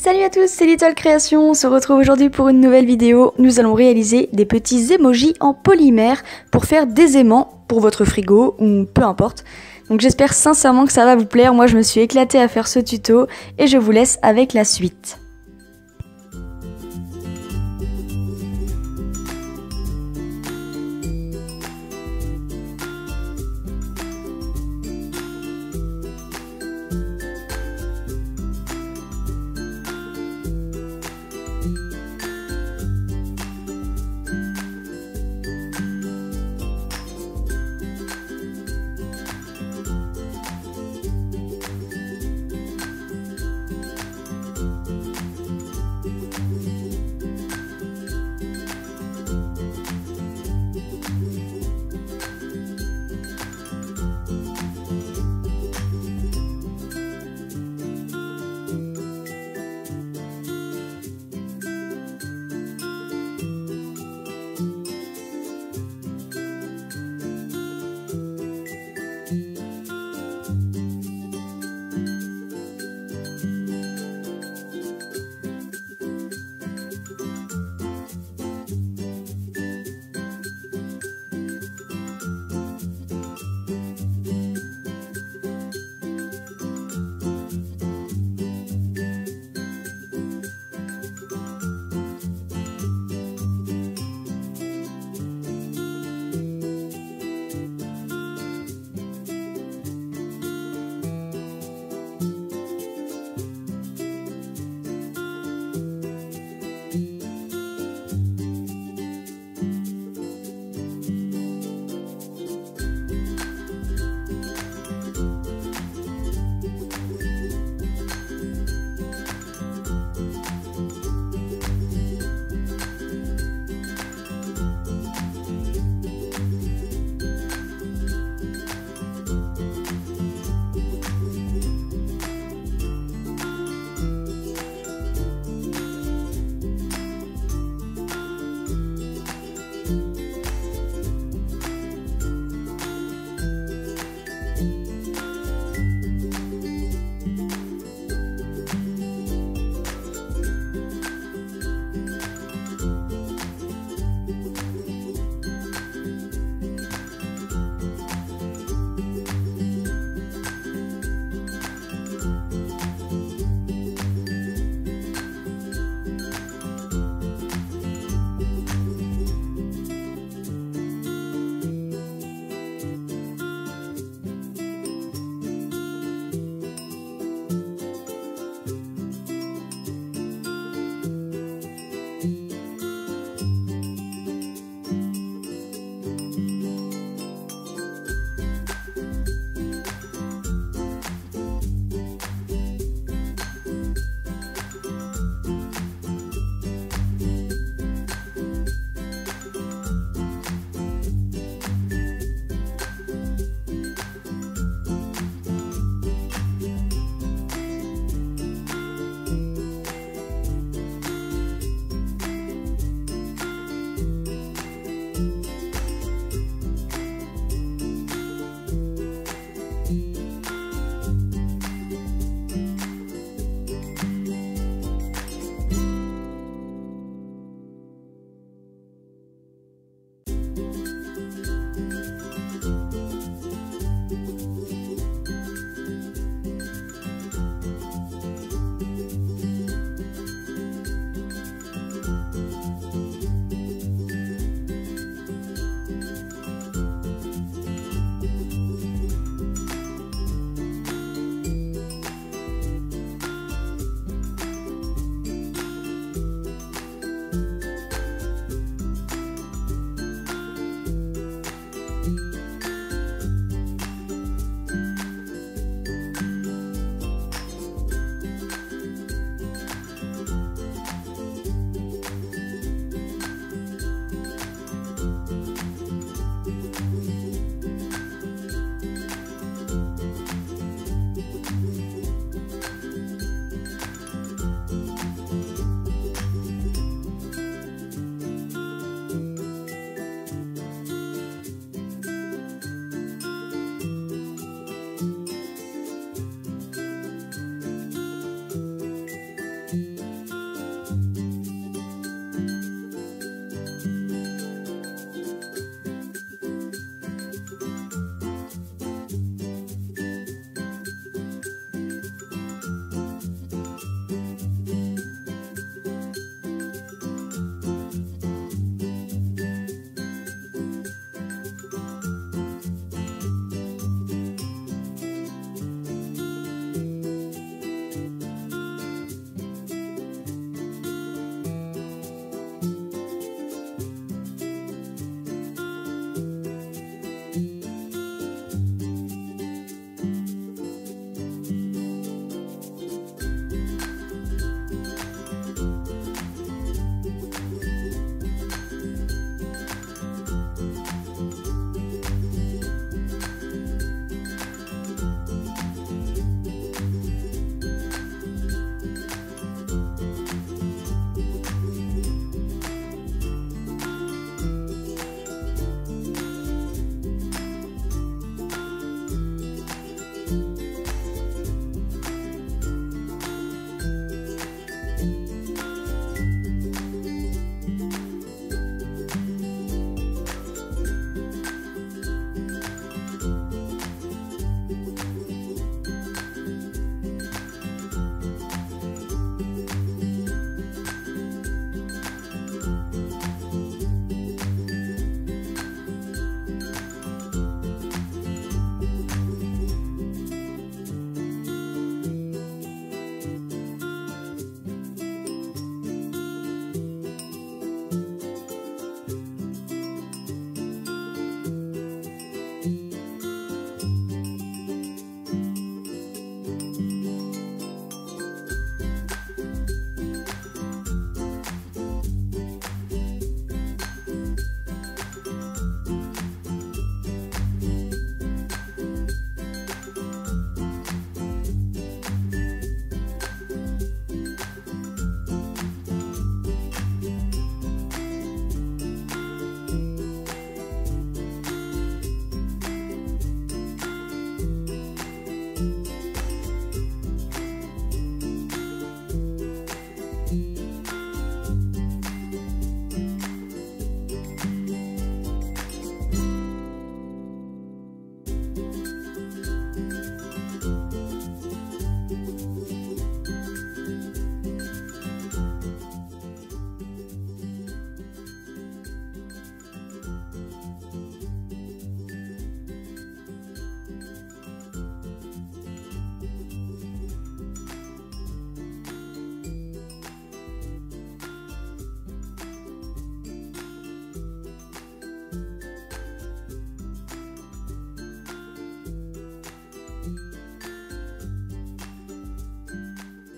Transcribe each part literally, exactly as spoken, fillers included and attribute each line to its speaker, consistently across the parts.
Speaker 1: Salut à tous, c'est Little Création, on se retrouve aujourd'hui pour une nouvelle vidéo. Nous allons réaliser des petits emojis en polymère pour faire des aimants pour votre frigo ou peu importe. Donc j'espère sincèrement que ça va vous plaire, moi je me suis éclatée à faire ce tuto et je vous laisse avec la suite.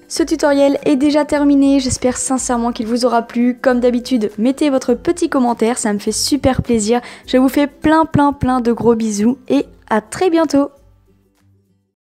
Speaker 1: Ce tutoriel est déjà terminé, j'espère sincèrement qu'il vous aura plu. Comme d'habitude, mettez votre petit commentaire, ça me fait super plaisir. Je vous fais plein plein plein de gros bisous et à très bientôt.